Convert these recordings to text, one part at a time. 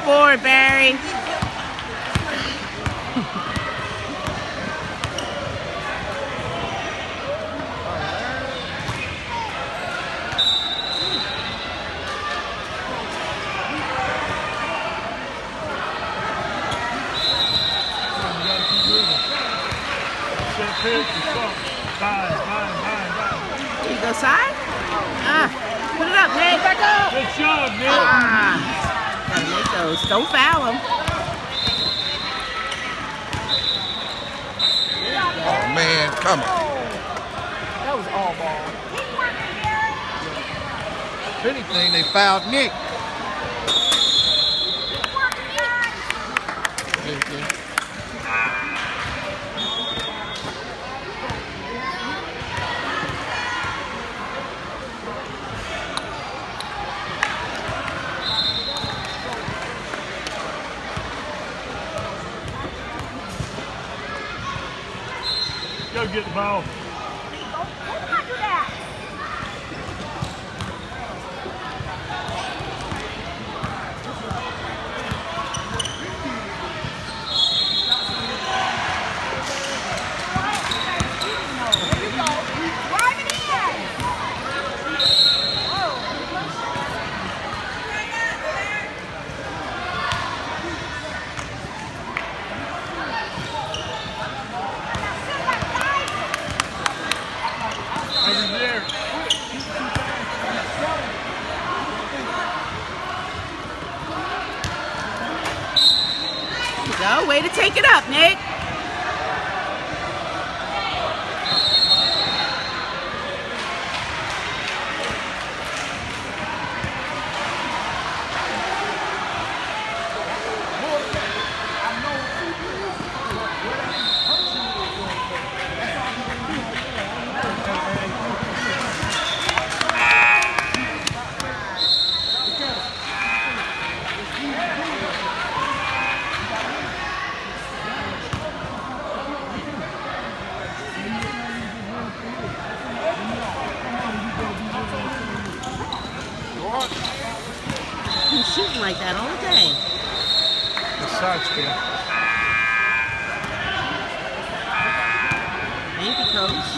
forward, Barry. Here you go, side. Put it up, Nick. Back up. Good shot, Nick. Gotta make those. Don't foul him. Oh, man, come on. That was all ball. If anything, they fouled Nick. Go get the ball. Go, way to take it up, Nick. He's shooting like that all day. The side spin. Thank you, Coach.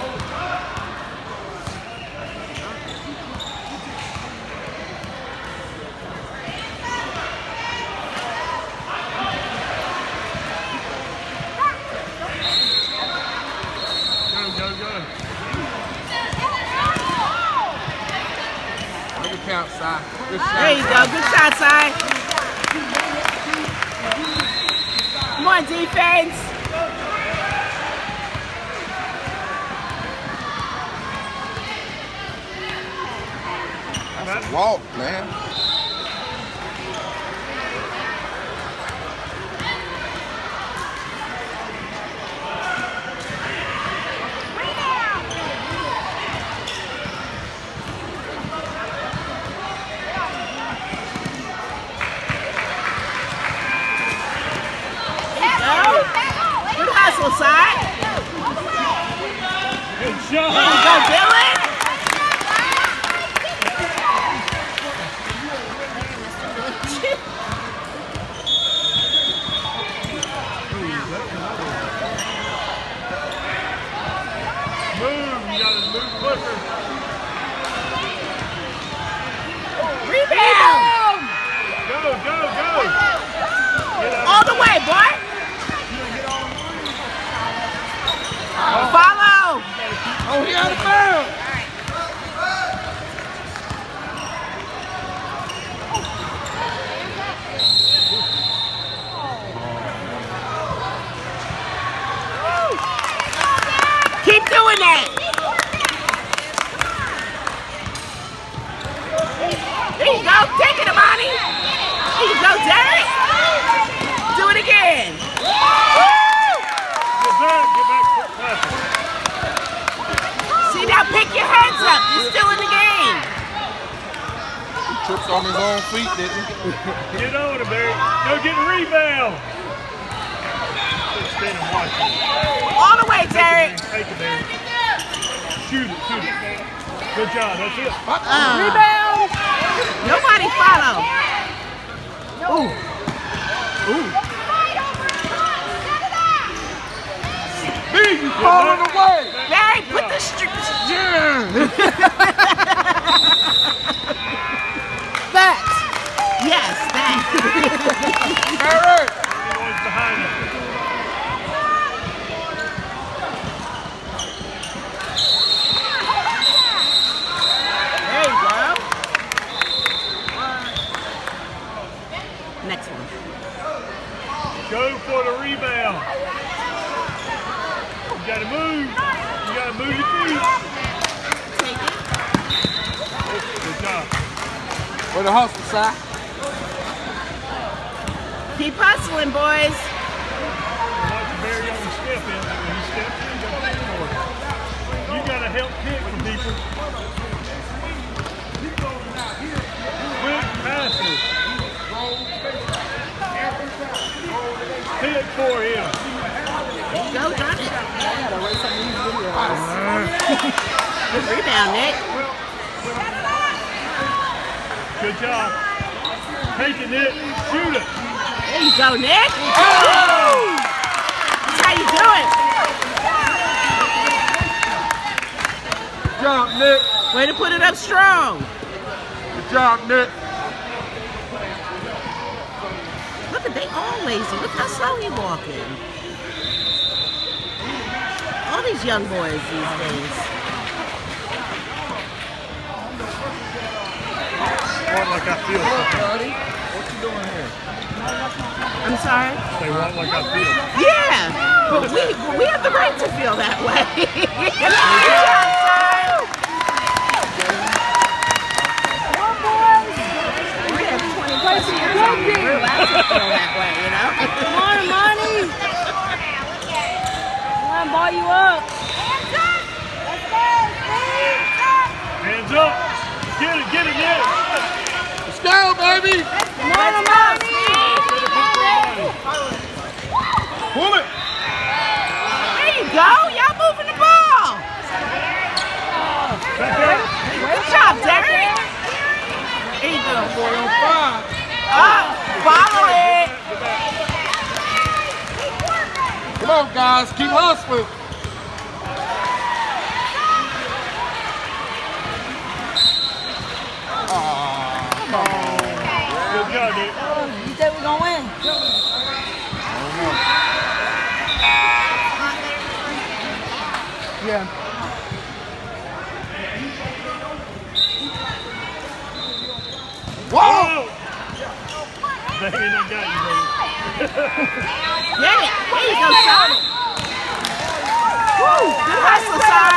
Count, Si. Good shot. There you go. Good shot, Si. Come on, defense. That's a walk, man. Side. Good shot. There you go, Dylan. Move, you gotta move quicker. Rebound. Go. All the way, boy. Follow! Oh, he out of bounds! Keep doing that! There you go! Take it, Amani! There you go, Derek! Do it again! Get back. See, now pick your heads up. You're still in the game. He trips on his own feet, didn't he? Get on it, Barry. Go get a rebound. Just stand and watch it. All the way, Derek. Take it, Barry. Shoot it. Good job. That's it. Rebound. Nobody follow. Ooh. Ooh. Big, you falling away. Barry, put the strips. Facts. Yes, that. Barry. Everyone's behind you. There you go. Next one. Go for the rebound. You gotta move. You gotta move your feet. Take it. Good job. Where the hustle, Si? Keep hustling, boys. Watch Barry on the step in. When he steps in, you gotta kick for it. You gotta help kick from people. Quick passes. Pick for him. Go, done it. I gotta erase some of these videos. Good rebound, Nick. Good job. Taking it. Shoot it. There you go, Nick. Woo! That's how you do it. Good job, Nick. Way to put it up strong. Good job, Nick. Look at they all lazy. Look how slow he walking. All these young boys these days. Walk like I feel. Buddy, what you doing here? I'm sorry? They walk like I feel. Yeah, but we have the right to feel that way. We have 20 plus years on it. We're allowed to feel that way, you know? Come on, Money. Come on, ball you up. Hands up. Get it, get it, get it. Let's go, baby. Come on, Money. Pull it. There you go. Y'all moving the ball. Good job, Derek. There you go. 4 on 5. Follow it. Come on, guys. Keep hustling. Good job, dude. You think we're gonna win? Yeah. Whoa! They ain't got you, baby. Get it. There you go, son. Woo. Good hustle, son.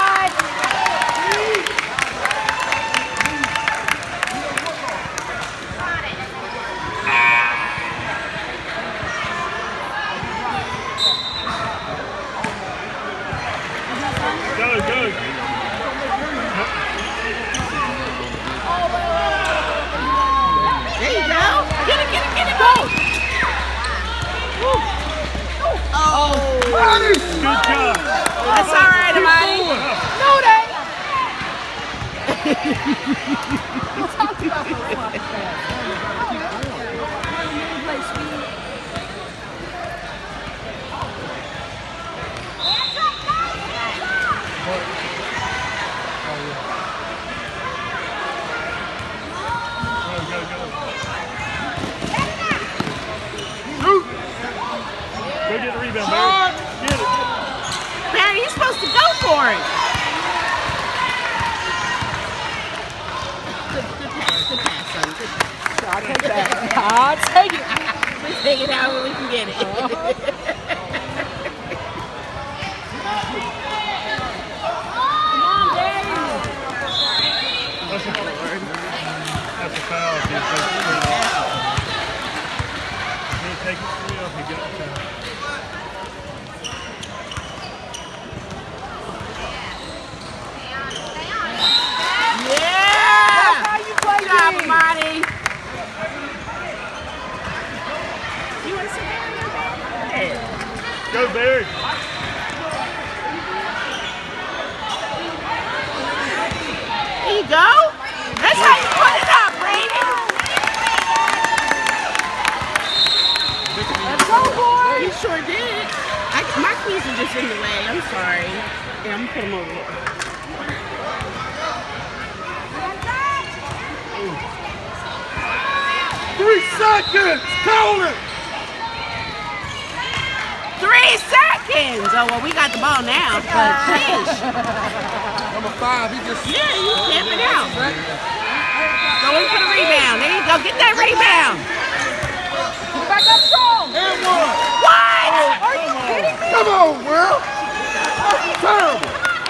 Go, go. There you go. Get it, go. Woo. Oh. Good job. That's all right, Amani. No, they. Go get the rebound, Barry. Get it. Barry, you're supposed to go for it. Good pass, son. Good pass. I'll take that. I'll take it. We take it out when we can get it. That's a foul. He take it free up. He got the foul. Yeah! How you play Good job, this? Amani. You want to sit down? Go, Barry. There you go. That's how you put it up, Brady. He's in the way. I'm sorry. Yeah, I'm gonna put him over here. 3 seconds! Call it! 3 seconds! Oh, well, we got the ball now, but sheesh. Number 5, he just... Yeah, he's camping out. Going for the rebound. There you go. Get that rebound. Back up strong. And one! What? Are you kidding me? Come on, Will! That's terrible!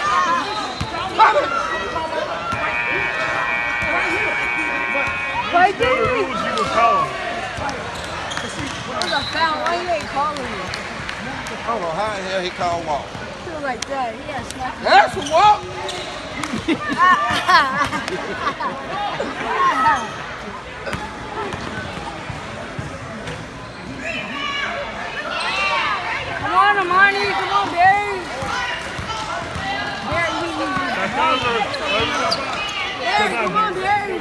Play The D. rules you were calling. What was a foul? Why you ain't calling me? I don't know how the hell he called walk. Feel like that. He had snapped. That's a walk! Come on, Amani. Come on, Barry. Barry, Back over. Barry, come on, Barry.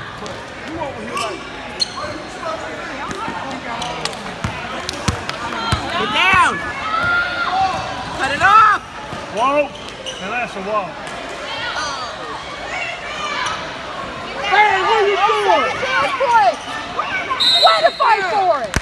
Get down. Cut it off. Walk. And that's a walk. Barry, what are you doing? Way to fight for it.